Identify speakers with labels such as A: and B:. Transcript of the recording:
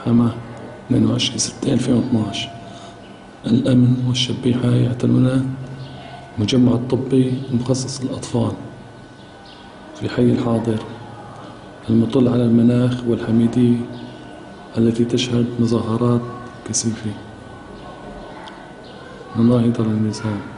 A: حماه 22/6/2012. الأمن والشبيحة يعتمدون المجمع الطبي المخصص للأطفال في حي الحاضر المطل على المناخ والحميدية التي تشهد مظاهرات كثيفة مناهضة للنظام.